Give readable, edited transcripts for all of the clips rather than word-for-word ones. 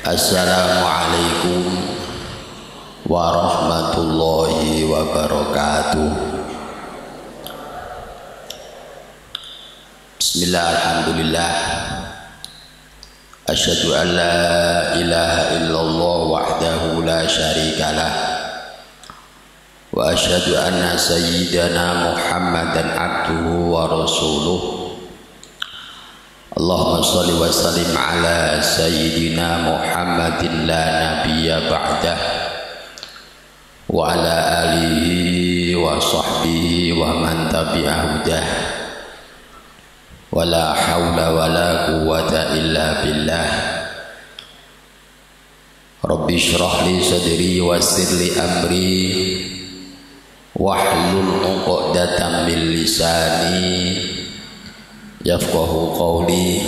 Assalamualaikum warahmatullahi wabarakatuh. Bismillah, alhamdulillah. Asyhadu an la ilaha illallah wahdahu la syarikalah. Wa asyhadu anna sayyidana Muhammadan abduhu wa rasuluh. Allahumma shalli wa sallim ala sayyidina Muhammadin la nabiyya ba'dah wa ala alihi wa sahbihi wa man tabi'ahu dah wa la hawla wa la quwwata illa billah. Rabbi shrah li sadri wa yassir li amri wahlul 'uqdatam min lisani yafqahu qawli.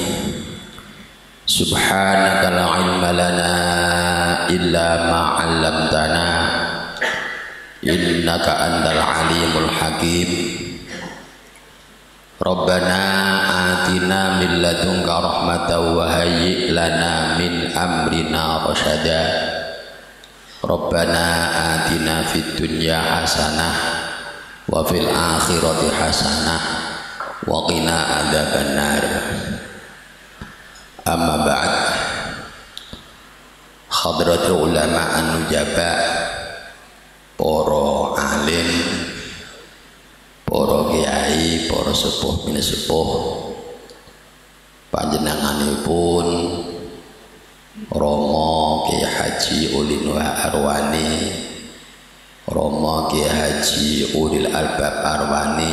Subhanaka la ilma lana illa ma 'allamtana innaka antal alimul hakim. Rabbana atina min ladunka rahmatan wa hayyi lana min amrina rasyada. Rabbana atina fid dunya hasanah wa fil akhirati hasanah wa qina adzabannar. Amma ba'd. Hadratul ulama an-nujaba, para alim, para kiai, para sepuh bini sepuh, panjenenganipun Romo Kiai Haji Ulin Arwani, Romo Kiai Haji Ulil Albab Arwani,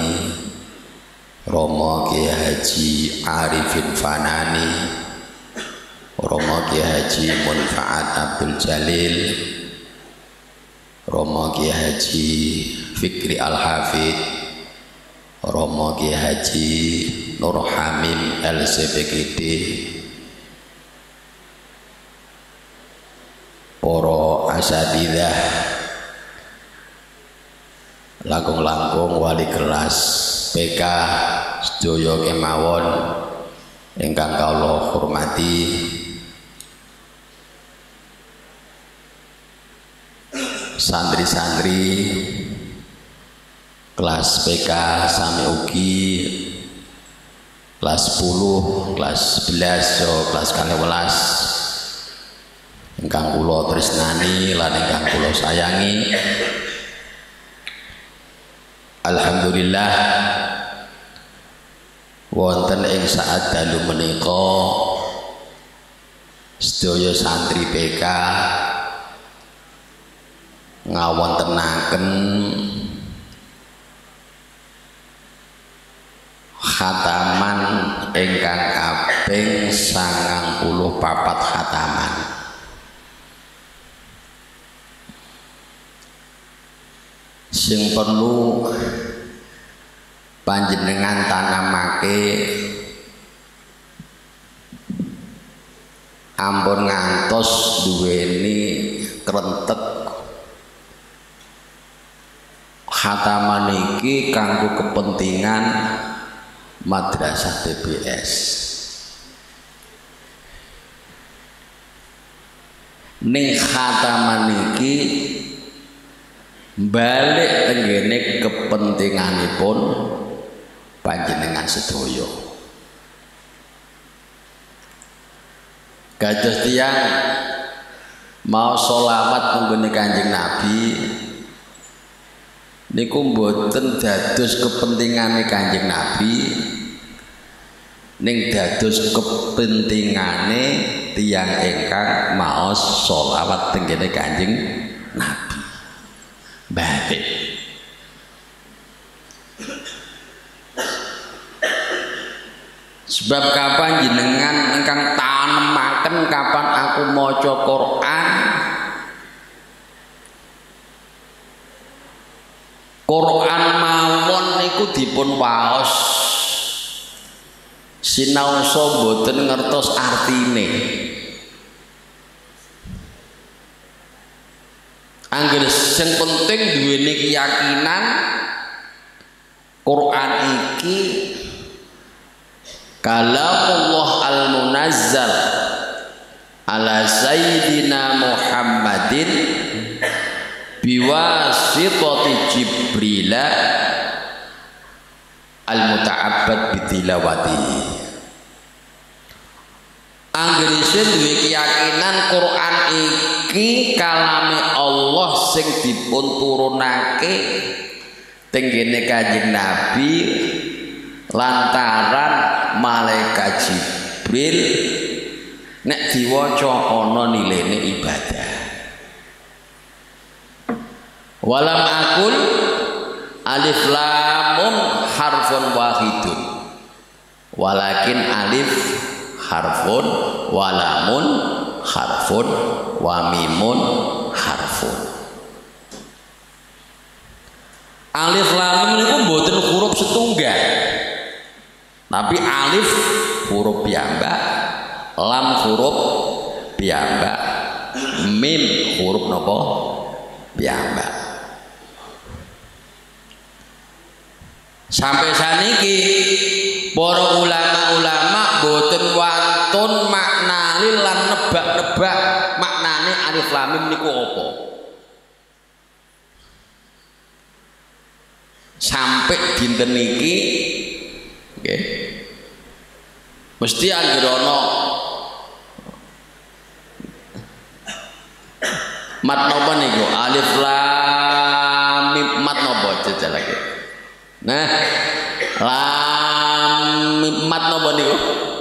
Romo Kiai Haji Arifin Fanani, Romo Kiai Haji Munfaat Abdul Jalil, Romo Kiai Haji Fikri Al-Hafid, Romo Kiai Haji Nur Hamim LCPGD, para asatidzah, langkung-langkung wali kelas PK sedaya kemawon ingkang kawula hormati. Santri-santri kelas PK sami ugi kelas 10, kelas 11, so kelas 12 ingkang kula tresnani lan ingkang kula sayangi. Alhamdulillah wonten ing saat dalu menika sedaya santri PK ngawontenaken khataman ingkang kaping 94 khataman. Sing perlu panjenengan tanamake ampun ngantos duweni krentek khataman iki kanggo kepentingan madrasah TBS. Ning khataman iki balik tenggene kepentinganipun panjenengan sedaya. Kados tiyang mau sholawat nggone Kanjeng Nabi niku mboten dados kepentingane Kanjeng Nabi, ning dados kepentingane tiyang ingkang maos sholawat tenggene Kanjeng Nabi. Baik. Sebab kapan jenengan ingkang tanemaken kapan aku maca Quran mawon niku dipun waos sinaosa mboten ngertos artine. Angger sing penting duweni keyakinan Quran iki kalamullah al-munazzal, ala sayyidina Muhammadin biwasitati Jibril al-muta'abbad bitilawatihi. Anggere duwe keyakinan Quran iki kalame Allah sing dipun turunake tenggene Kanjeng Nabi lantaran malaikat Jibril nek diwaca ana nilene ibadah. Walam akul alif lamun harfun wahidun walakin alif harfun walamun harfun wa mimun harfun. Alif lam niku mboten huruf setunggal, tapi alif huruf piyambak, lam huruf piyambak, mim huruf napa piyambak. Sampai saniki para ulama-ulama boten wantun maknani lan nebak-nebak maknane alif lam mim niku apa. Sampai dinten niki nggih mesti anggere ana mat napa niku alif lam mim mat napa jajal lagi. Nah, lam mim mat napa niku?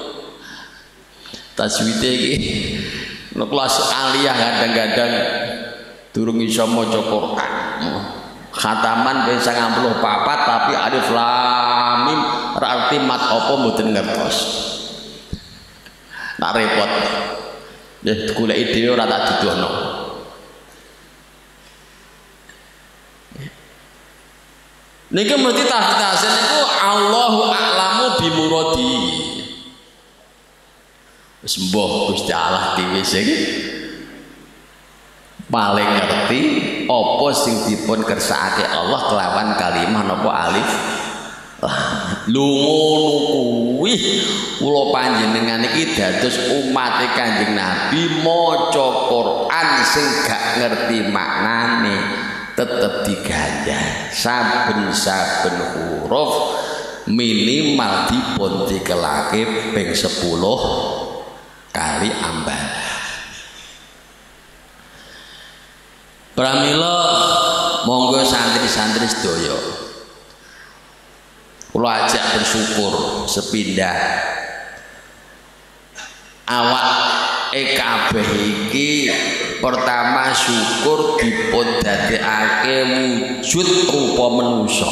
Tajwide iki nek kelas aliyah kadang-kadang durung iso maca Quran. Khataman ben 94 tapi alif lam mim arti mat apa mboten ngertos. Nak repot. Nggih goleki dhewe ora tak didono. Niki mesti tafsir niku Allahu a'lamu bimuradi. Wis mbah Gusti Allah dhewe sing paling ngerti apa sing dipun kersakake Allah kelawan kalimah napa alif. Lho ngono kuwi kula panjenengan iki dados umat Kanjeng Nabi maca Quran sing gak ngerti maknane tetep diganjal saben-saben huruf minimal dipun dikelake ping 10 kali ambalan. Pramila monggo santri-santri sedaya kula ajak bersyukur sepindah awak kabeh iki pertama syukur dipun dadekake wujud rupa manusa.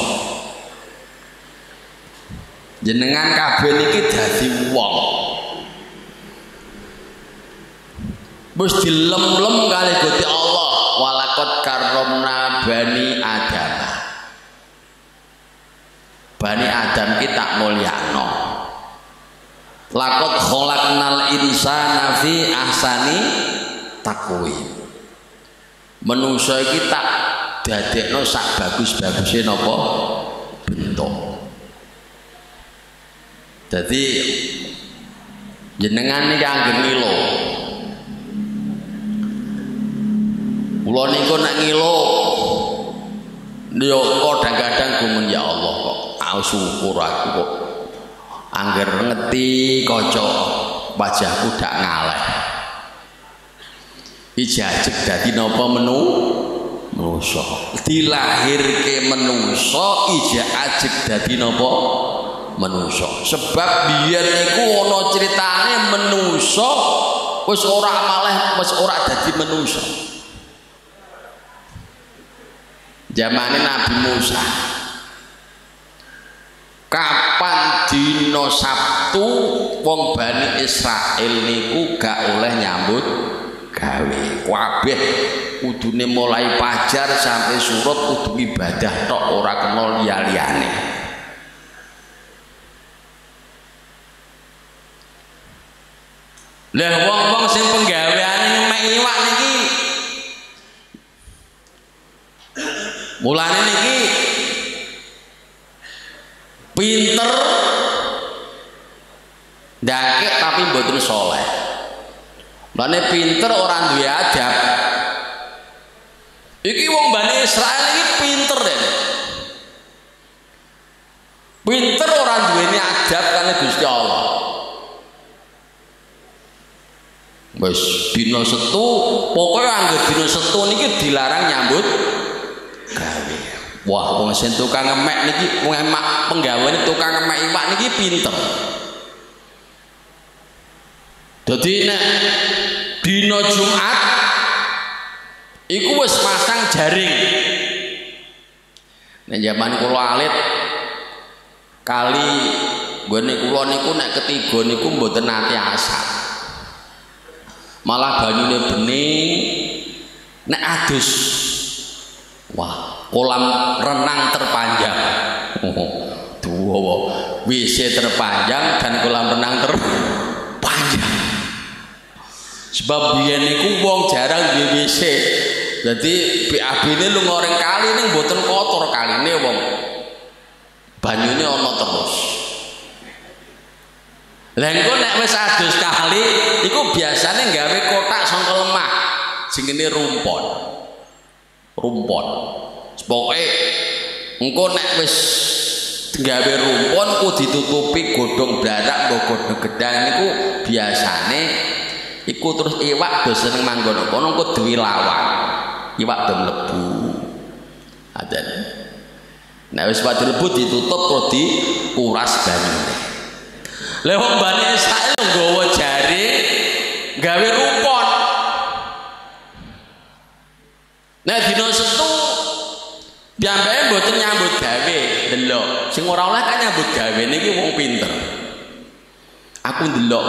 Jenengan kabeh niki dadi wong. Wis dilem-lem kali Gusti Allah. Walaqad karramna bani Adam. Bani Adam kita mulyakno. Laqad khalaqnal insana fi ahsani taqwim. Manusa iki tak dadekno sak bagus-baguse napa bentuk. Dadi jenengan niki anggen ngilo. Kula niku nek ngilo yo kadang-kadang gumun ya Allah kok syukur aku kok angger ngerti kaca wajahku dak ngaleh. Ijajeg dadi napa manusa. Dilahirke manusa ijajeg dadi napa manusa. Sebab biyen niku ana critane manusa wis ora maleh wis ora dadi manusa. Zamane Nabi Musa. Kapan dina Sabtu wong Bani Israil niku gak oleh nyambut gawe. Kabeh kudune mulai fajar sampai surut kudu ibadah tok ora kena liya-liyane. Lah wong-wong sing penggaweane nyemek iwak niki mulane niki pinter ndakek tapi mboten saleh. Mulane pinter orang duwe adab. Iki wong Bani Israil iki pinter deh. Pinter orang duweni adab kali Gusti Allah. Wis dina Setu, pokoknya anggo dina Setu niki dilarang nyambut gawe. Wah, wong sing tukang ngemek niki ngemak penggaweane tukang ngemek iwak niki pinter. Dadi nek dina Jumat iku wis masang jaring. Nek zaman kula alit kali nggone kula niku nek ketiga niku mboten nate asar. Malah banyune bening nek adus. Wah, kolam renang terpanjang. Duwa WC terpanjang dan kolam renang terpanjang. Sebab biyen niku wong jarang duwe WC. Dadi BAB ne lu ngoreng kali ning mboten kotor kaline wong. Banyune ana terus. Lah engko nek wis adus kali iku biasane gawe kotak saka lemah jenenge rumpon. Rumpon. Pokoke engko nek wis gawe rumpon ku ditutupi godhong blarak nggo godhong gedang niku biasane iku terus iwak do seneng manggon kono engko duwe lawang. Iwak do mlebu. Aden. Nek wis padha mlebu ditutup terus dikuras banyune. Lah wong Bani Israil nggawa jaring gawe rumpon. Nah dina Setu piyambake mboten nyambut gawe, delok. Sing ora oleh kan nyambut gawe niki wong pinter. Aku ndelok.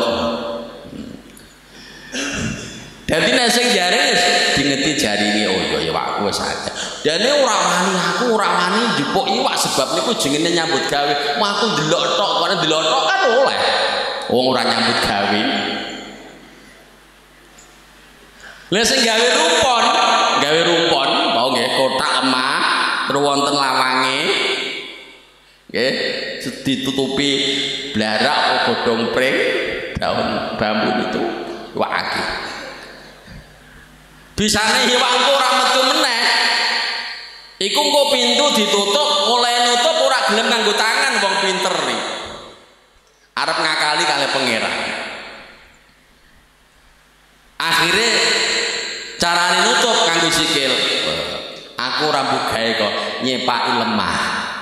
Dadi nek sing jaring dingeti jaringe oh ya iwakku wis akeh. Dene ora wani njupuk iwak sebab niku jenenge nyambut gawe. Mau aku ndelok tok, kok ndelok tok kan oleh. Wong ora nyambut gawe. Lah sing gawe rumpon, mau nggih kotak emas terus wonten lawange. Nggih, ditutupi blarak godhong pring, daun bambu itu iwak akeh. Bisane iwak engko ora metu meneh. Iku engko pintu ditutup, mulai nutup ora gelem nganggo tangan wong pinter iki. Arep ngakali kali pangeran. Akhire carane nutup nganggo sikil. Aku ora bugae kok nyepaki lemah.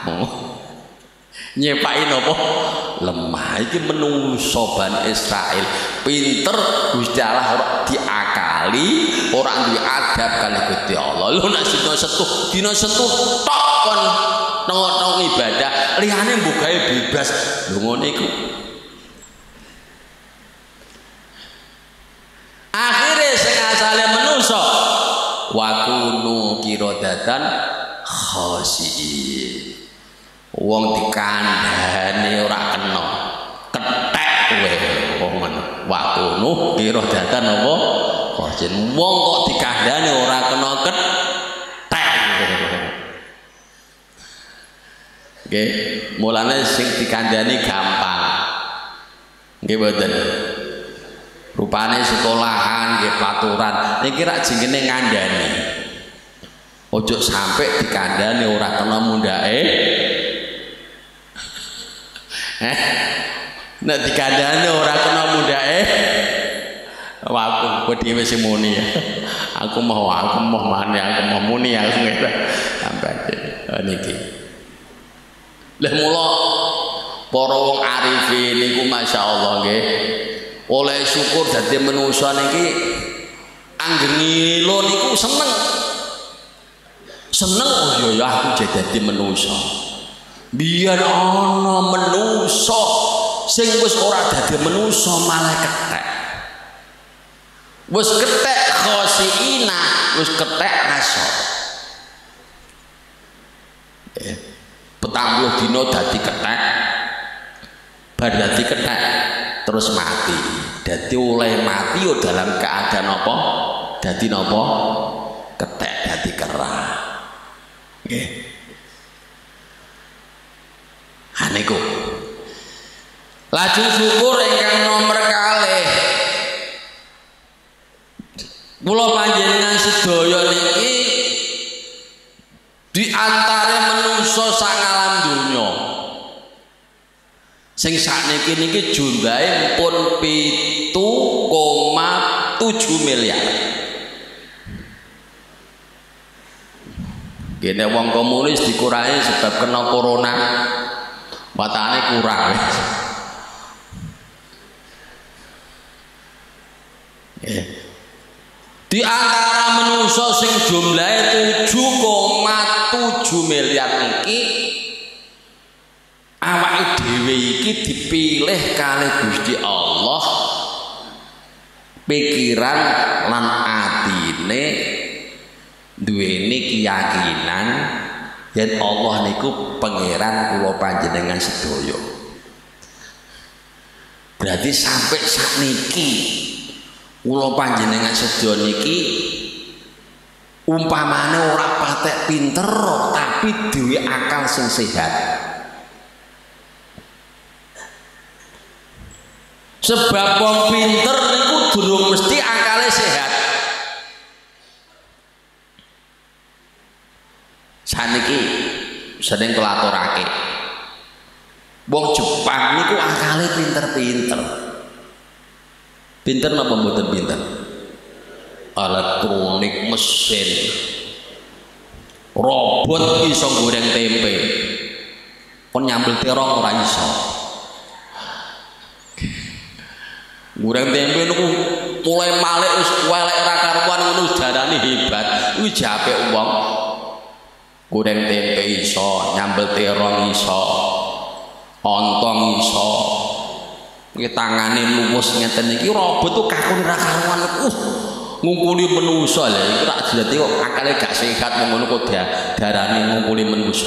Nyepaki napa? Lemah. Iki menungso Bani Israil pinter Gusti Allah ora diakali, ora duwe adab kali Gusti Allah. Lho nek dina Setu tok kon nang ibadah, liyane bugae bebas. Lho ngene iku. Akhire sing asale menungso wa kunu kirodatan khasiin. Wong dikandhane ora kena kethek kowe wong men wakunu kira datan apa khasiin. Wong kok dikandhane ora kena kethek. Nggih, mulane sing dikandhani gampang. Nggih mboten. Rupane sekolahan nggih paturan niki rak jenenge ngandhani. Ojo sampai dikandhani ora kena mundhake. Nek dikandhani ora kena mundhake. Wah, aku dhewe sing muni ya. Aku mau mani, aku mau muni aku sampai niki. Lah mula para wong arifin niku masyaallah nggih. Oleh syukur dadi manusa niki anggeni lo niku seneng. Seneng oh ya aku dadi manusa. Biar ana manusa sing wis ora dadi manusa malah kethek. Wis kethek khosiina, wis kethek asor. Petang dina dadi kethek. Bar dadi kethek terus mati. Dadi oleh mati yo dalam keadaan apa? Dadi napa? Kethek dadi kerah. Nggih. Niku laju syukur ingkang nomor kalih Kula panjenengan sedaya niki di antara menungso sak alam donya sing sakniki niki jumlahe pun 7,7 miliar. Kene wong komunis dikurangi sebab kena corona, watane kurang. Di antara menungso sing jumlahe 7,7 miliar niki awake dhewe iki dipilih kali Gusti Allah pikiran lan atine duweni keyakinan yen Allah niku pangeran kula panjenengan sedaya. Berarti sampai sakniki kula panjenengan sedaya niki umpamane ora patek pinter tapi duwe akal sing sehat. Sebab wong pinter niku durung mesti akale sehat. Saniki sering kelaturake wong Jepang niku akale pinter-pinter. Pinter napa mboten pinter? Elektronik, mesin, robot iso goreng tempe. Kon nyambel terong ora iso. Goreng tempe niku mulai malek wis welek ra karuan ngono darane hebat. Kuwi jape wong. Goreng tempe iso, nyambel terong iso, ontong iso. Iki tangane luwes ngeten iki robot tuh kakune ra karuan. Ngungkuli menungso lho iku tak dadi kok akale gak sehat ngono kok darane ngungkuli menungso.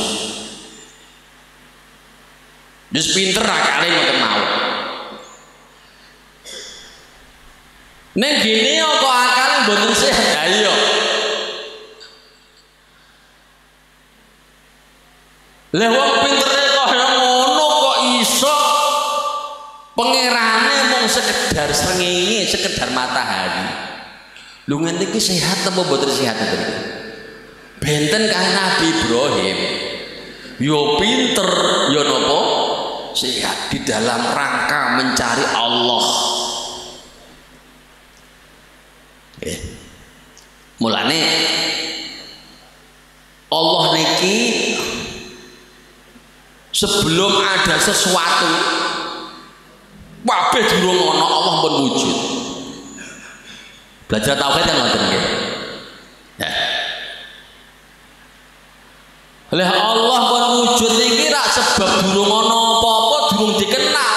Wis pinter akale ngoten mawon. Nek gini kok akale mboten sehat ya iya. Lah wong pintere kok ngono kok iso pangerane mung sekedar srengenge, sekedar matahari. Lho ngene iki sehat apa mboten sehat to? Benten kang Nabi Ibrahim yo pinter yo napa sehat di dalam rangka mencari Allah. Mulane Allah niki sebelum ada sesuatu kabeh durung ana Allah pun wujud. Belajar tauhid yang ngoten nggih. Ya. Lah Allah pun wujud iki rak sebab durung ana apa-apa, durung dikenal.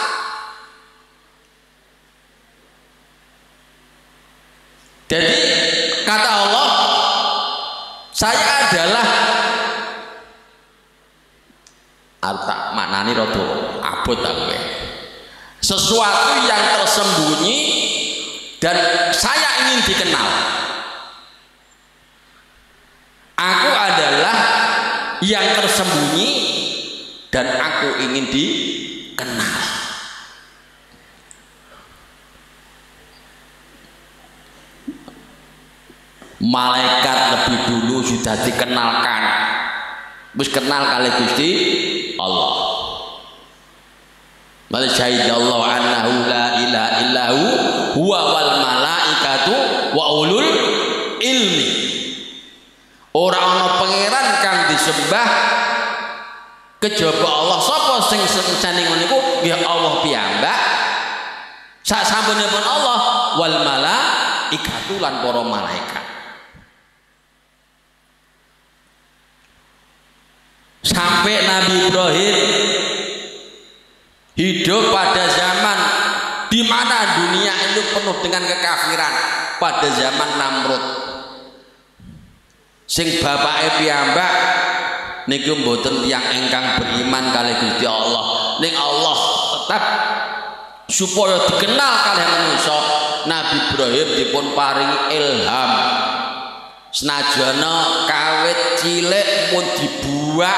Jadi kata Allah, saya adalah tak maknani rada abot aku. Sesuatu yang tersembunyi dan saya ingin dikenal. Aku adalah yang tersembunyi dan aku ingin dikenal. Malaikat lebih dulu sudah dikenalkan. Wis kenal kali Gusti Allah. Bal syahidallahu annahu la ilaha illahu huwa wal malaikatu wa ulul ilmi. Ora ana pangeran kang disembah kejaba Allah. Sapa sing sesane ngono iku? Ya Allah piyambak. Sak sampunipun Allah wal malaikatu lan para malaikat. Sampai Nabi Ibrahim hidup pada zaman di mana dunia itu penuh dengan kekafiran, pada zaman Namrud. Sing bapake piyambak niku mboten tiyang ingkang beriman kalih Gusti Allah. Ning Allah tetap supaya dikenal kalih manusa, Nabi Ibrahim dipun paringi ilham. Senajana kawit cilik pun dibuak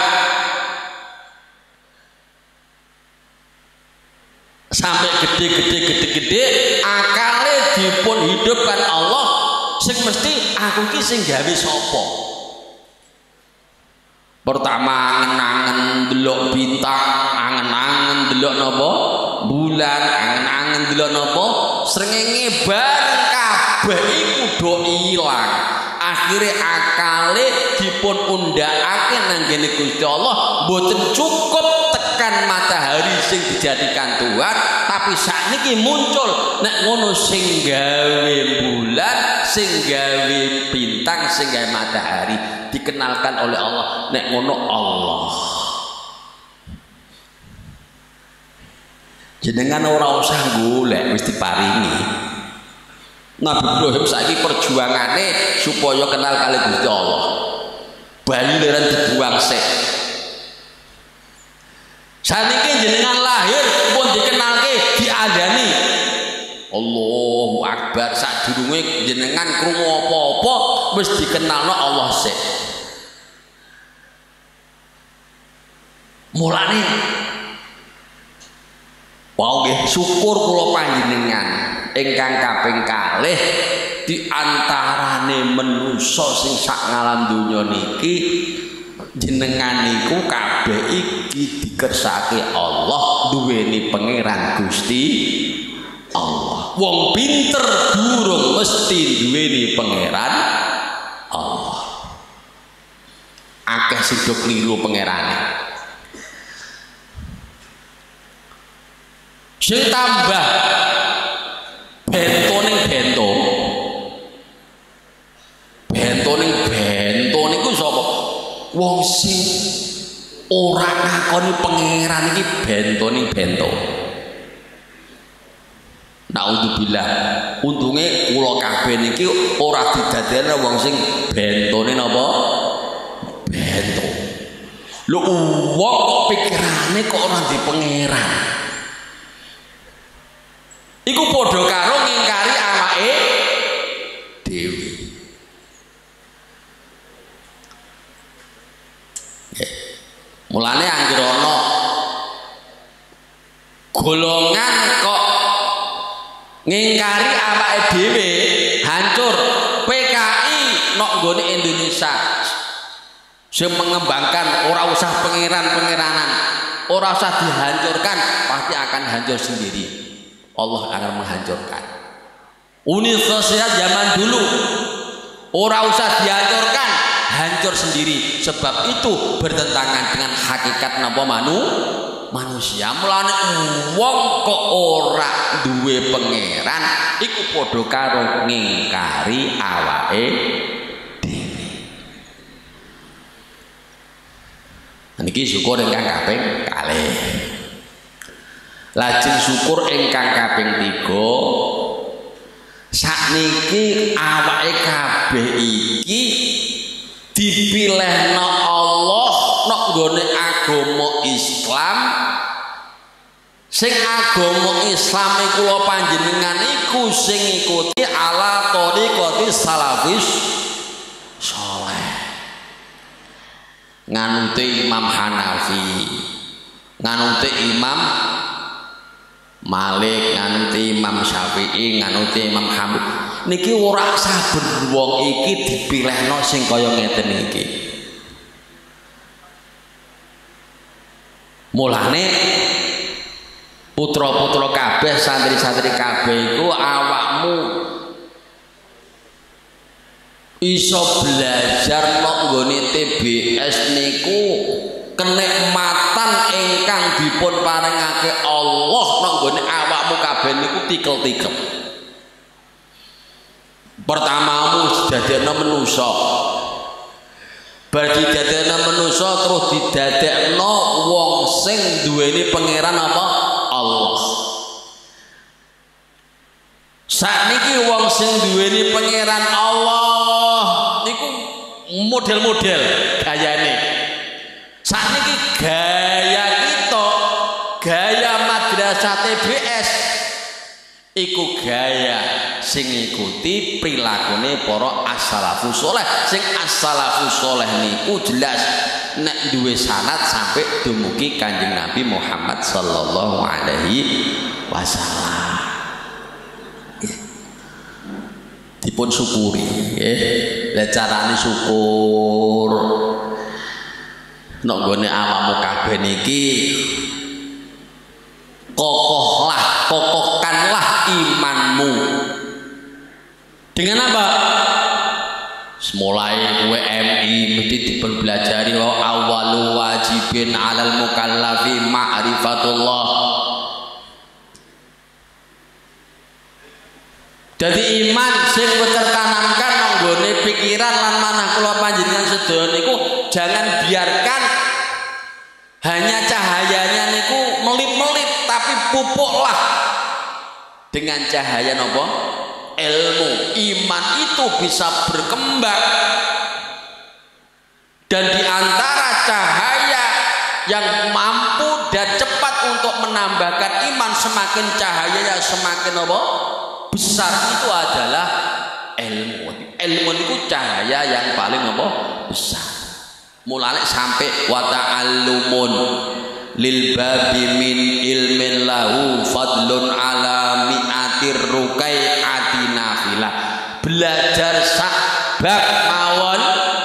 sampai gede akale dipun hidupkan Allah mesti aku ki sing gawe sapa? Pertama angen-angen delok bintang, angen-angen delok napa? Bulan, angen-angen delok napa? Srengenge bareng kabeh iku do ilang. Akhire akale dipun undhakake nang ngene Gusti Allah mboten cukup tekan matahari sing dijadikan Tuhan, tapi sakniki muncul nek ngono sing gawe bulan, sing gawe bintang, sing gawe matahari dikenalkan oleh Allah nek ngono Allah. Jenengan ora usah golek wis diparingi. Nabi Ibrahim saiki perjuangane supaya kenal kali Gusti Allah. Bayi leran dibuang sik. Saniki jenengan lahir pun dikenalke diadani. Allahu Akbar, sadurunge jenengan krungu apa-apa wis dikenalno Allah sik. Mulane wau nggih syukur kula panjenengan ingkang kaping kalih di antarane manusa sing sak ngalam donya niki jenengan niku kabeh iki dikersake Allah, duweni pangeran Gusti Allah. Wong pinter durung mesti duweni pangeran Allah. Akeh sing do kliru pangerane. Sing tambah bento ning bento. Bento ning bento niku sapa? Wong sing ora ngakoni pangeran iki bento ning bento. Naudzubillah, untunge kula kabeh niki ora didadekne wong sing bentone napa? Bento. Lho wong kok pikirane kok ora di pangeran. Iku padha karo ngingkari awake dhewe. Mulane anggere ana golongan kok ngingkari awake dhewe hancur. PKI nok nggone Indonesia sing mengembangkan ora usah pangeran-pangeranan, ora usah dihancurkan, pasti akan hancur sendiri. Allah akan menghancurkan. Uni sosial zaman dulu ora usah dihancurkan, hancur sendiri. Sebab itu bertentangan dengan hakikat napa manusia. Mulane wong kok ora duwe pangeran iku padha karo ngingkari awake dhewe. Niki syukur ingkang kaping kalih. Lajeng syukur ingkang kaping 3, sakniki awake kabeh iki dipilihna Allah nek nggone agama Islam. Sing agama Islam iku kula panjenengan iku sing ngikuti ala thariqati salafis saleh. Nganuti Imam Hanafi, nganuti Imam Malik, nganuti Imam Syafi'i, nganuti Imam Hamid. Niki ora saben wong iki dipilihno sing kaya ngeten iki. Mulane putra-putra kabeh, santri-santri kabeh iku awakmu iso belajar nok nggone TBS niku kenikmatan ingkang dipun paringake Allah nang nggone awakmu kabeh niku tikel-tikel. Pertamamu didadekno manusa. Bar didadekno manusa terus didadekno wong sing duweni pangeran apa? Allah. Sakniki wong sing duweni pangeran Allah niku model-model gayane. Sakniki gaya kita, gaya madrasah TBS iku gaya sing ngikuti prilakune para as-salafus saleh. Sing as-salafus saleh niku jelas nek duwe sanad sampai dumugi Kanjeng Nabi Muhammad sallallahu alaihi wasallam. dipun syukuri nggih. Lah carane syukur nek nggone awakmu kabeh niki kokohkanlah imanmu. Dengan apa? Mulai kowe MI mesti dipelajari wa awwalu wajibin 'alal mukallafi ma'rifatullah. Jadi iman sing tertanamkan nang nggone pikiran lan manah kula panjenengan sedaya niku jangan biarkan hanya cahayanya niku melip-melip, tapi pupuklah dengan cahaya napa? Ilmu. Iman itu bisa berkembang, dan di antara cahaya yang mampu dan cepat untuk menambahkan iman, semakin cahayanya semakin apa? Besar, itu adalah ilmu. Ilmu itu cahaya yang paling apa? Besar. Mulai sampai wa ta'allumun lil babi min ilmin lahu fadlun ala mi'atir rukai'ati nafilah. Belajar sabab mawon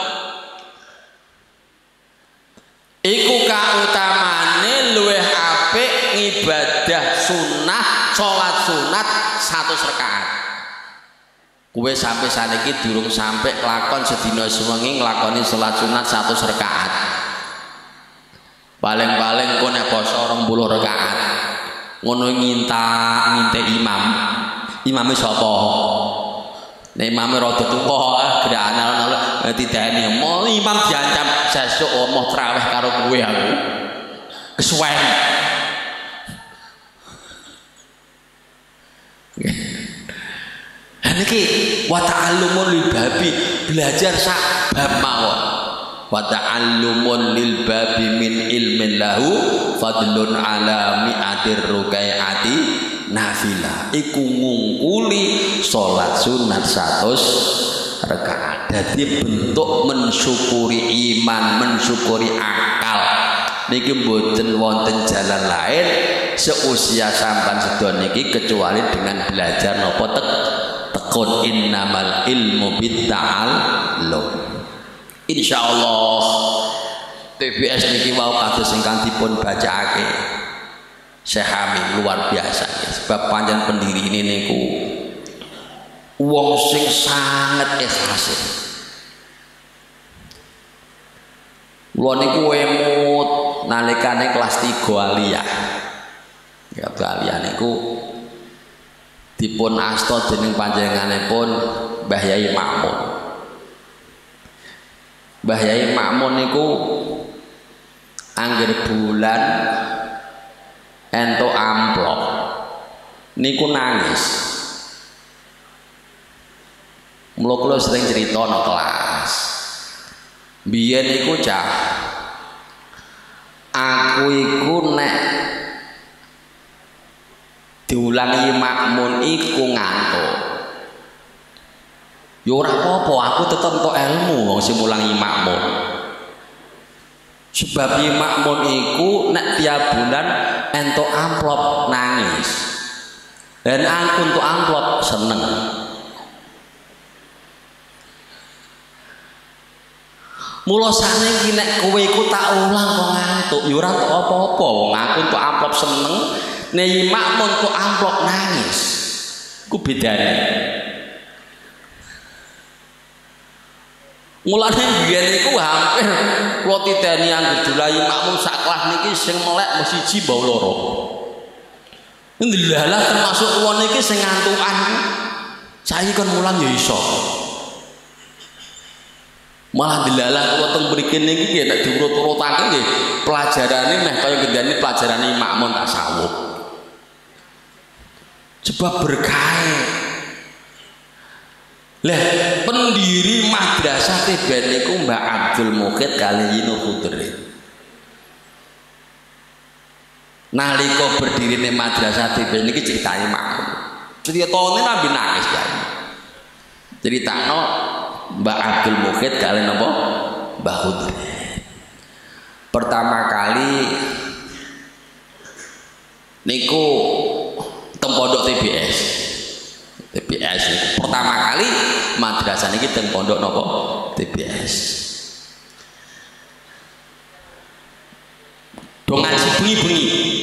iku kautamane luwih apik ngibadah sunah, salat sunat 100 rakaat. Kowe sampai saniki durung sampai kelakon sedina sewengi nglakoni salat sunat 100 rakaat. Paling-paling kowe nek poso 20 rakaat. Ngono nginte imam. Imame sapa? Nek imame rada tuwa, gerak anal-anal diteni. Mau imam diancam sesuk omah traweh karo kowe aku. Kesuwen. Niki wa ta'allumun lil babi, belajar sak bab mawon. Wa ta'allumun lil babi min ilmin lahu fadlun ala mi'atir rukai'ati nafilah. Iku ngungkuli salat sunat 100 rakaat. Dadi bentuk mensyukuri iman, mensyukuri akal. Niki mboten wonten jalan lain seusia sampan sedon niki kecuali dengan belajar napa tekun innamal ilmu bitta'allum. Insyaallah TBS niki wau kados ingkang dipun bacaake Syekh Hamid luar biasa ya. Sebab panjang pendiri ini niku wong sing sangat ikhlas. Kula niku emut nalikane kelas 3 aliyah. Ya aliyah niku dipun asta dening panjenenganipun Mbah Yai Makmun. Mbah Yai Makmun niku angger bulan entuk amplop niku nangis. Mula kula sering cerita nang kelas. Biyen niku cah aku iku nek diulangi makmun iku ngantuk. Ya ora apa-apa, aku tetep entuk ilmu wong sing mulangi makmun. Sebab makmun iku nek tiap bulan entuk amplop nangis. Dan aku entuk amplop seneng. Mula saniki nek kowe iku tak ulang kok ngantuk, ya ora entuk apa-apa wong aku entuk amplop seneng. Nek makmun kok amplop nangis, ku bedane. Mulane biyen niku hampir kula titeni angger dulahi makmun sak kelas niki sing melek mesti siji mbau loro. Ndelalah termasuk kula niki sing ngantukan. Saiki kon mulang ya iso. Malah ndelalah kula teng mriki niki nggih nek diurut-urutake nggih pelajarane meh kaya gendane pelajarane makmun tak sawuh. Sebab berkah. Lah pendiri madrasah Teben niku Mbak Abdul Mukhid kali Yino Khudri. Nalika berdirine madrasah Teben niki ceritane makmun. Critane nabi nangis ya. Critakno Mbak Abdul Mukhid kali napa? Mbah Khudri. Pertama kali niku teng pondok TBS. TBS pertama kali saniki teng pondok napa TBS. Dongan si bengi-bengi.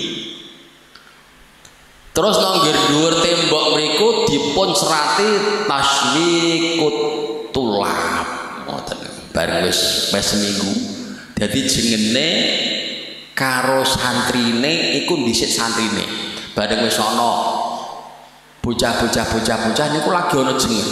Terus nang dhuwur tembok mriku dipun serati taswiqut tulab. Ngoten. Bareng wis seminggu. Dadi jengene karo santrine iku dhisik santrine. Bareng wis ana bocah niku lagi ana jeneng.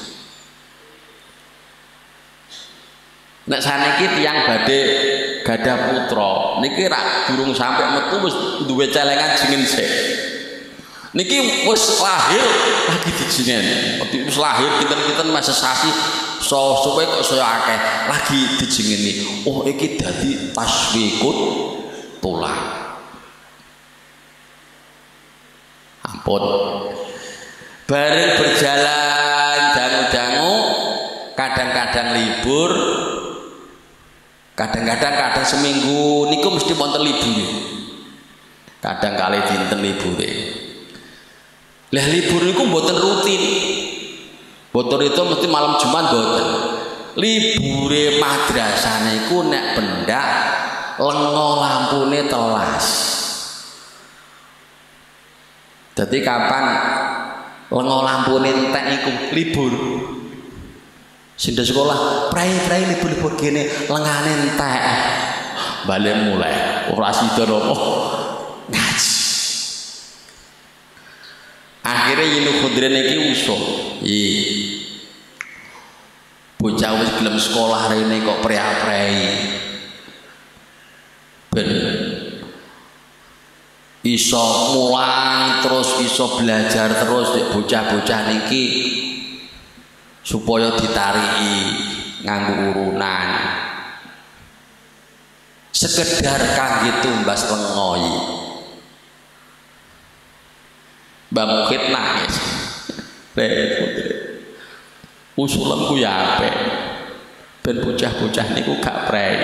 Nek saniki tiyang badhe gadah putra, niki rak durung sampai metu wis duwe celengan jengen sik. Niki wis lahir lagi dijengen. Wis lahir kinten-kinten masa sasi suwe kok saya akeh lagi dijengeni. Oh iki dadi taswiqut tulang. Ampun. Bareng berjalan dangu-dangu kadang-kadang libur, kadang seminggu niku mesti wonten libur. Kadang kali dinten libure. Lah libur niku mboten rutin. Mboten itu mesti malam Jumat mboten. Libure madrasah niku nek pendak lengo lampune telas. Dadi kapan lengo lampune entek iku libur. Sing sekolah prai libur-libur gene lengane entek. Bali mulai ora sida napa ngaji. Akhirnya Yinu Khudrin iki usul. Bocah wis gelem sekolah rene kok prei-prei. Ben iso mulang terus iso belajar terus bocah-bocah niki supaya ditariki nganggo urunan. Sekedar kangge tumbas lengoyi. Mbak Mukhid nangis. Usulanku ya apik. Ben bocah-bocah niku gak prei.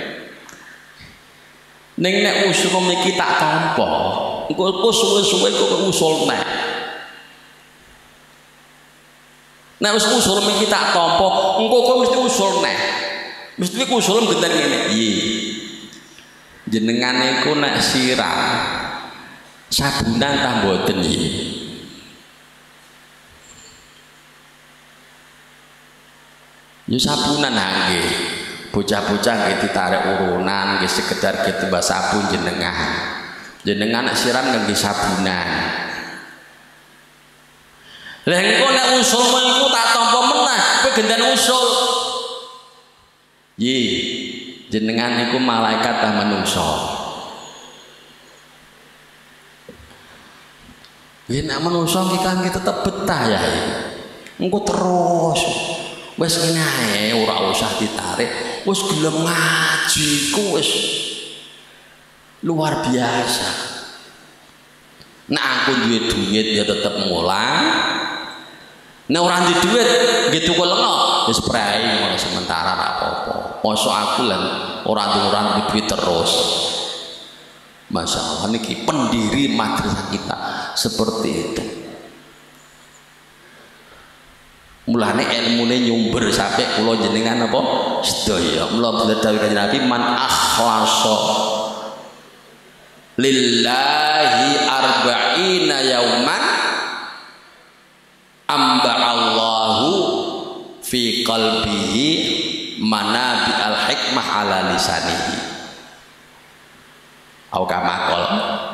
Ning nek usul iki tak tampa, engko suwe-suwe kok usul nek. Nek wis usul iki tak tampa, engko kok mesti usul nek. Mesti ku usul genten ngene. Iya. Jenengan iku nek sirah sabunan ta mboten iki. Ya sabunan nggih. Bocah-bocah nggih ditarik urunan nggih sekedar gitu mbah sabun jenengan. Jenengan nek siram nggih sabunan. Lah engko nek usulmu iku tak tampa meneh, kowe genten usul. Yi, jenengan niku malaikat ta manungsa. Yen nek manungsa iki kan tetep betah ya. Engko terus wis ngene ae ora usah ditarik, wis gelem ngaji ku wis luar biasa. Nek aku duwe duit ya tetep mulang. Nek ora duwe duit nggih tuku lengo wis prei mulai sementara ra apa-apa. Mosok aku lan ora duwe duit terus. Masyaallah niki pendiri madrasah kita seperti itu. Mulane ilmune nyumber sampai kula jenengan apa sedaya. Mula dawuh Kanjeng Nabi man akhlasa lillahi arba'ina yauman amba'allahu fi qalbihi manabi al-hikmah ala lisanihi. Au kamakol.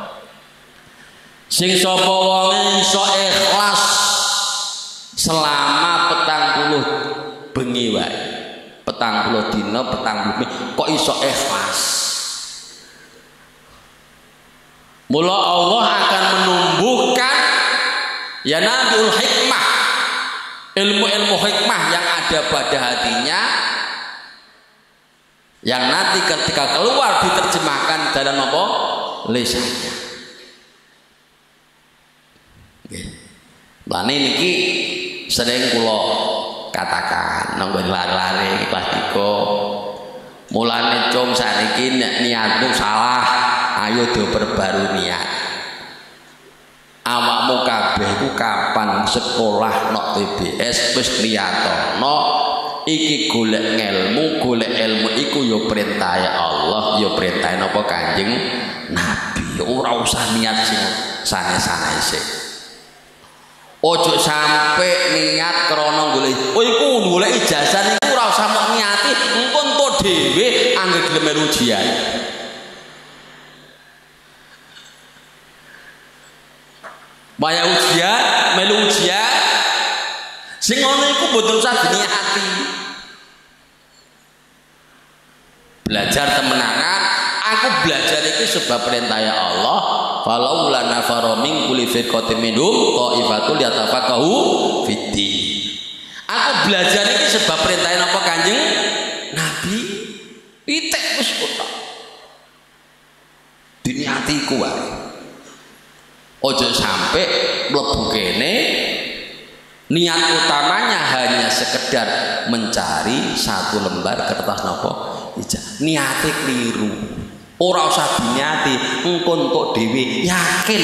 Sing sapa wong iso ikhlas selama 40 bengi wae. 40 dina, 40 bengi kok iso ikhlas. Mula Allah akan menumbuhkan ya nabiul hikmah, ilmu-ilmu hikmah yang ada pada hatinya, yang nanti ketika keluar diterjemahkan dalam apa? Lisannya. Lah niki sering kula katakan nang lari-lari kelas 3. Mulane cung saniki nek niatmu salah, ayo do perbaru niat. Awakmu awakmu kabeh ku kapan sekolah nok TBS wis niyatono iki golek ilmu iku ya perintah Allah ya perintah napa Kanjeng Nabi. Ora usah niat sing sanes-sanese. Ojo sampe niat krana golek iku golek ijazah niku ora usah mok niati engko entuk dhewe anggere gelem melu ujian. Banyak ujian, melu ujian. Sing ngono iku mboten usah diniati. Belajar temenanan, aku belajar iki sebab perintah ya Allah. Falaula nafara min kulli firqatin minhum ta'ifatul yatafaqahu fiddin. Aku belajar iki sebab perintah napa Kanjeng Nabi. Pitik wis kok. Diniati ku wae. Ojo sampai mlebu kene niat utamanya hanya sekedar mencari satu lembar kertas nopo ijazah. Niate keliru. Ora usah diniati, engko entuk dhewe yakin.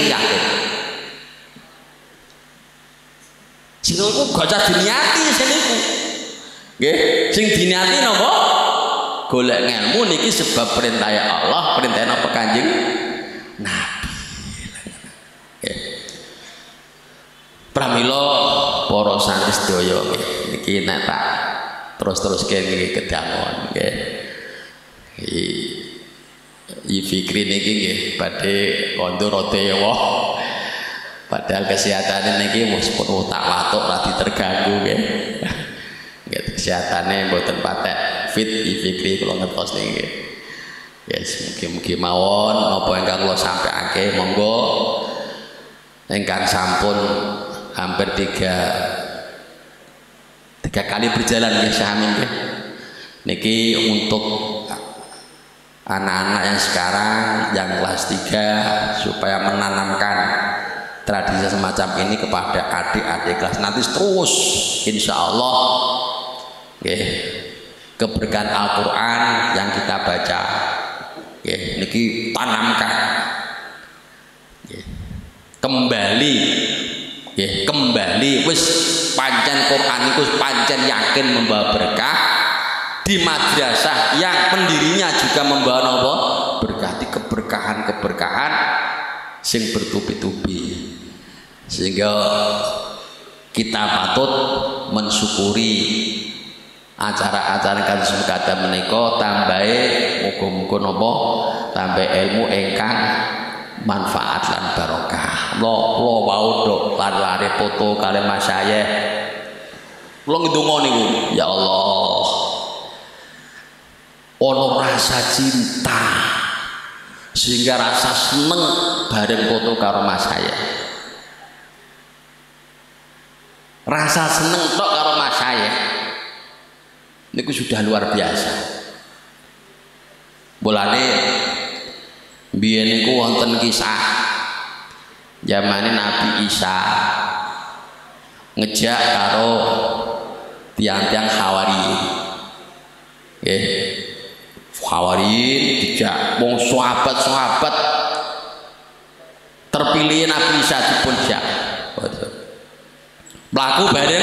Sing iku gak usah diniati sing iku. Nggih, sing diniati napa? Golek ilmu niki sebab perintah Allah, perintah napa Kanjeng Nabi. Pramila para santri sedaya niki nek tak terus-teruske niki kedangon nggih. I Fikri niki nggih badhe kandha rotewa. Padahal kesehatane niki wis pun tak watuk ora diterganggu nggih. Nggih kesehatane mboten patek fit I Fikri kula ngertos niki. Yes, mugi-mugi mawon napa ingkang kula sampaiake monggo ingkang sampun hampir tiga kali berjalan ya Syahamin ya. Niki untuk anak-anak yang sekarang yang kelas 3 supaya menanamkan tradisi semacam ini kepada adik-adik kelas nanti terus insya Allah ya, keberkahan Al-Quran yang kita baca ya, niki tanamkan ya, kembali wis pancen Quran itu pancen yakin membawa berkah di madrasah yang pendirinya juga membawa apa? Berkah, di keberkahan sing bertubi-tubi sehingga kita patut mensyukuri acara-acara kan sukada menika tambahe muga-muga napa tambah ilmu ingkang manfaat lan barokah. Lo wau nduk lari foto kali masyayikh. Lo ngedonga niku, ya Allah. Ono rasa cinta sehingga rasa seneng bareng foto karo masyayikh. Rasa seneng tok karo masyayikh. Niku sudah luar biasa. Bolane biyen niku wonten kisah zamane Nabi Isa ngejak karo tiang-tiang Hawariyin. Nggih. Hawariyin dijak wong sahabat-sahabat terpilih Nabi Isa dipun jak. Mlaku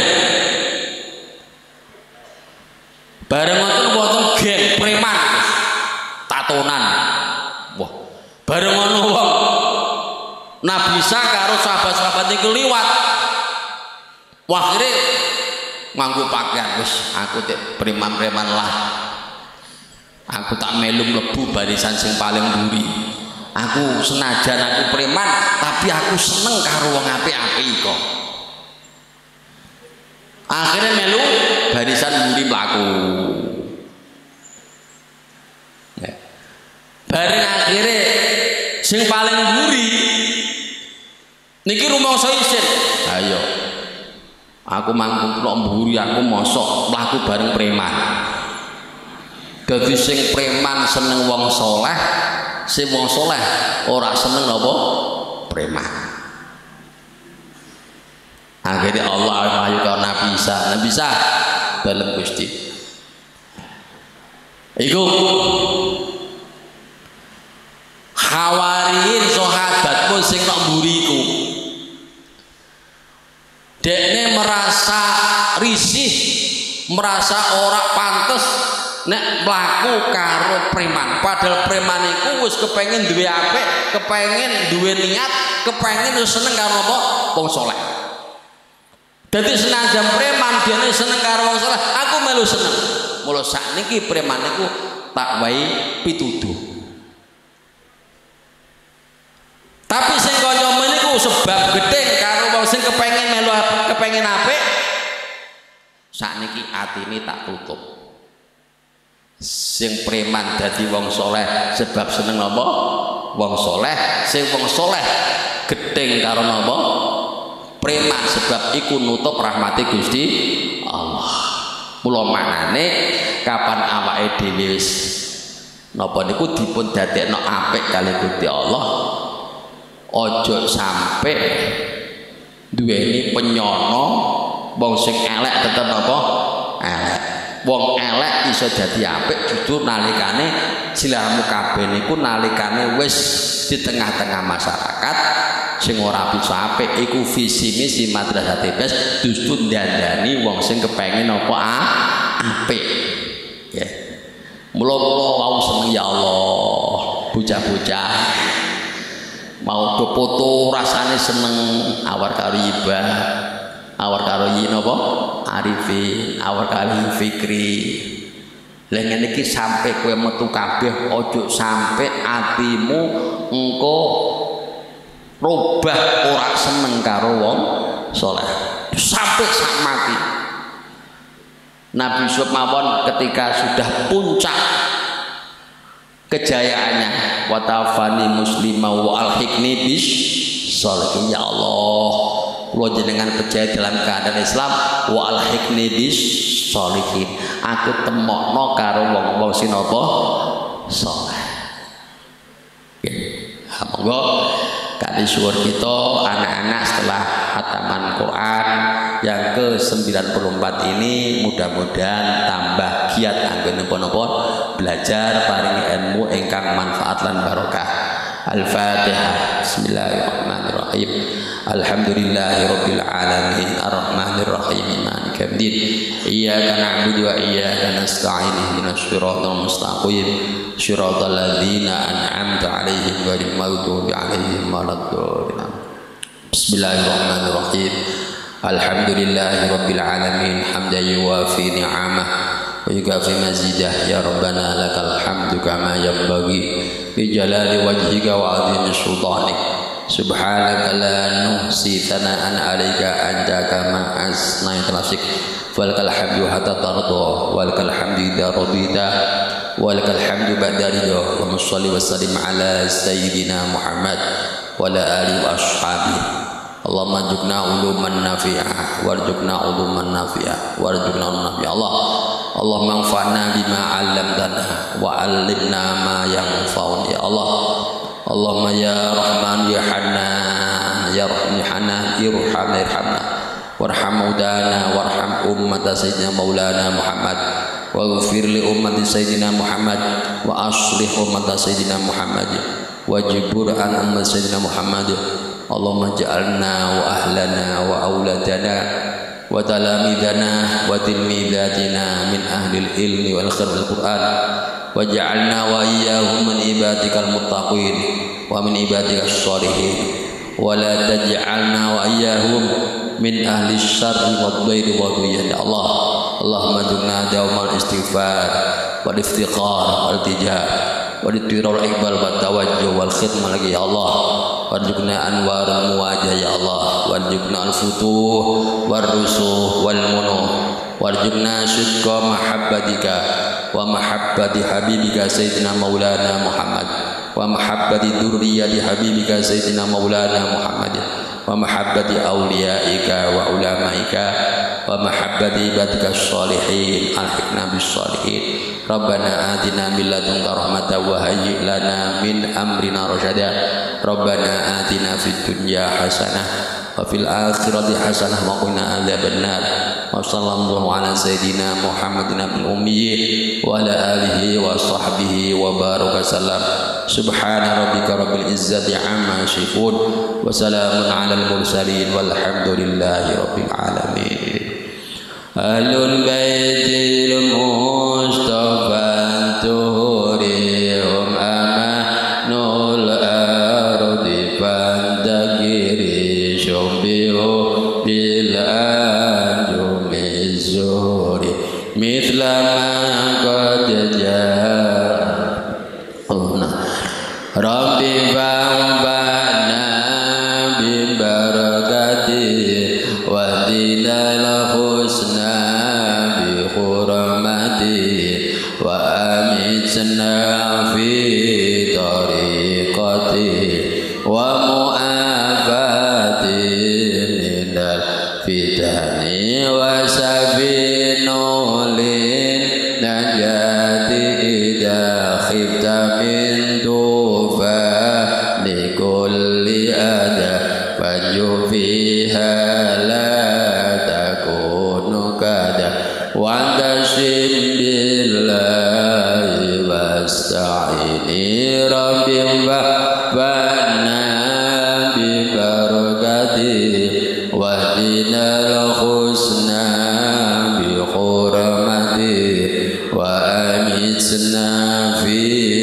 bareng wonten geng preman tatonan. Wah, bareng ngono wong Nabi Isa karo sahabat-sahabat niku liwat. Wah, akhire nganggo pakaian wis aku tek preman-preman lah. Aku tak melu mlebu barisan sing paling mburi. Aku senajan aku preman, tapi aku seneng karo wong apik-apik kok. Akhirnya melu barisan mburi mlaku. Bareng akhirnya sing paling mburi niki rumangsa isin. Ayo. Aku mangku kok mburi aku mosok mlaku bareng preman. Dadi sing preman seneng wong soleh, sing wong soleh ora seneng apa? Preman. Akhirnya Allah ayu karo Nabi Isa. Nabi Isa dalem Gusti. Iku Hawariyin sahabatmu sing nok mburi iku. merasa risih, merasa ora pantes nek mlaku karo preman. Padahal preman iku wis kepengin duwe apik, kepengin duwe niat, kepengin wis seneng karo apa? Wong saleh. Dadi senajan preman dene seneng karo wong saleh, aku melu seneng. Mula sakniki preman iku tak wae pituduh. Tapi sing kaya meniku sebab gedeng karo wong sing kepengin melu kepengin apik, sakniki atine tak tutup. Sing preman dadi wong soleh sebab seneng napa? Wong soleh. Sing wong soleh gedeng karo napa? Preman sebab iku nutup rahmati Gusti Allah. Mula manane kapan awake dhewe wis napa niku dipun dadekno apik kali Gusti Allah, ojo sampai duweni penyono wong sing elek tetep napa? Elek. Wong elek iso dadi apik justru nalikane silamu kabeh niku nalikane wis di tengah-tengah masyarakat sing ora bisa apik iku visi misi madrasah TPS justru ndandani wong sing kepengin apa apik. Nggih. Mula wau seneng ya Allah, bocah-bocah mau do foto rasane seneng awar karo ibah. Awar karo napa? Arifin, awar kali Fikri. Lah ngene iki sampai kowe metu kabeh ojo sampai atimu engko robah ora seneng karo wong saleh. Sampai sak mati. Nabi Yusuf mawon ketika sudah puncak kejayaannya, wa tafani muslima wa alhiqni bis sholihin. Ya Allah, kula jenengan percaya dalam keadaan Islam, wa alhiqni bis sholihin. Aku temokno karo wong-wong sing napa saleh. Monggo kali suwun kita anak-anak setelah khataman Quran yang ke-94 ini mudah-mudahan tambah giat anggone napa belajar paring ilmu ingkang manfaat lan barokah. Al-Fatihah. Bismillahirrahmanirrahim. Alhamdulillahirabbil alamin arrahmanir rahim maliki yaumiddin. Iyyaka na'budu wa iyyaka nasta'in ihdinas siratal mustaqim siratal ladzina an'amta 'alaihim ghairil maghdubi 'alaihim waladdallin. Bismillahirrahmanirrahim. Alhamdulillahirabbil alamin hamdan yuwafi ni'amah wa yukafi mazidah. Ya Rabbana lakal hamdu kama yanbaghi bi jalali wajhika wa 'azimi sultanik. Subhanaka la nuhsi thana'an 'alaika anta kama asnaita nafsik. Walakal hamdu hatta tarda walakal hamdu idza radita walakal hamdu ba'da ridha. Wa shalli wa sallim ala sayyidina Muhammad wa ala alihi wa ashabihi. Allahumma jukna uluman nafi'ah warjukna uluman nafi'ah warjukna uluman nafi'ah. Allahumma anfa'na bima 'allamtana wa 'allimna ma yanfa'una. Ya Allah, Allahumma ya Rahman ya Hannan ya Rahman irhamna warham mautana warham ummat sayyidina maulana Muhammad waghfir li ummati sayyidina Muhammad wa aslih ummat sayyidina Muhammad wajibur an ummat sayyidina Muhammad. Allahumma ja'alna wa ahlana wa auladana wa talamidana wa tilmidatina min ahlil ilmi wal khiril Qur'an waj'alna wa iyyahum min ibadikal muttaqin wa min ibadikash sholihin wa la taj'alna wa iyyahum min ahli syarri wad dhairi wa dhiyya. Allah, Allahumma jurna daumal istighfar wal iftiqar wal tijah wal tirar iqbal wa tawajjuh wal khidmah lagi. Ya Allah, warjukna anwarul muwajah. Ya Allah, warjukna al-futuh wal rusuh wal munuh warjukna syidqa mahabbatika wa mahabbati habibika sayyidina maulana Muhammad wa mahabbati dzurriyyati habibika sayyidina maulana Muhammad wa mahabbati awliyaika wa ulamaika wa mahabbati ibadika sholihin alhiqna bis sholihin. Rabbana atina min ladunka rahmatan wa hayyi' lana min amrina rasyada. Rabbana atina fid dunya hasanah wa fil akhirati hasanah wa qina adzabannar. Wa sallallahu ala sayyidina Muhammadin bil ummi wa ala alihi wa sahbihi wa baraka sallam. Subhana rabbika rabbil izzati amma yasifun wa salamun alal mursalin walhamdulillahi rabbil alamin. Ahlul baitil mustafa tuhuri hum amanul ardi fantagiri syumbihu bil anjumi zuri mithla ma qad ja'una rabbi fa'bana bi barakati wa dilal husna bi hurmati wa amitna fi tariqati wa mu'afati minal fitani wa sabinulin najati idha khifta min tufa likulli ada fanju fiha la takunu kada wa antasim billahi wasta'ini rabbi fa'bana bi barakati wa dinal husna bi hurmati wa amitna fi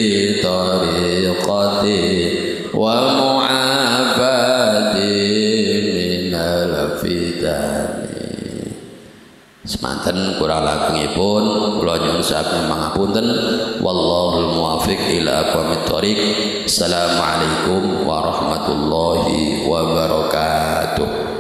tariqati wa mu'afati minal fitani. Semanten kurang langkungipun kula nyuwun saking mangapunten wallahul muwaffiq ila aqwamit thoriq. Assalamualaikum warahmatullahi wabarakatuh.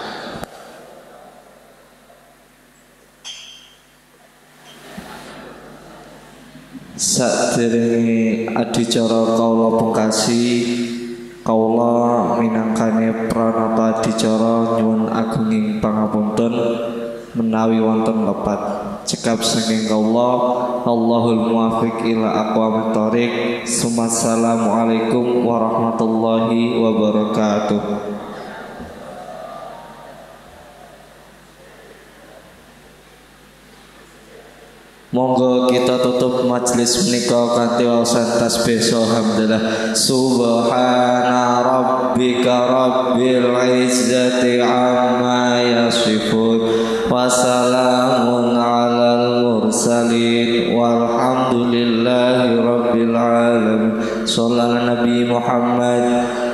Saderenge adicara kaula pungkasi kaula minangkane pranata adicara nyuwun agunging pangapunten menawi wonten lepat cekap saking kaula. Allahul muwaffiq ila aqwamit thoriq. Assalamualaikum warahmatullahi wabarakatuh. Monggo kita tutup majelis menika kanthi waosan tasbih alhamdulillah. Subhana rabbika rabbil izzati amma yasifun wa salamun alal mursalin walhamdulillahi rabbil alamin. Shallallahu Nabi Muhammad